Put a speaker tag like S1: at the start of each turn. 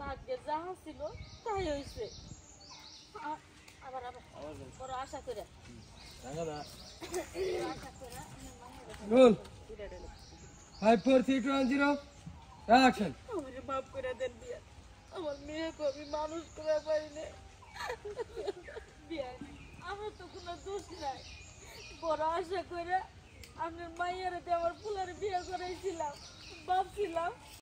S1: ভাগ্যে যাহা ছিল তাই হইছে আবার আবার বড় আশা করে
S2: Roll. 5 4 3 2 1 0. Action.
S1: আমারে মাফ করে দেন বিয়া আমার মেয়েকে আমি মানুষ করে পারিনি বিয়া আমার তো কোনো দোষ নাই বড় আশা করে আপনার মাইয়ারে আমার ফুলারে বিয়ে করাইছিলাম ভাবছিলাম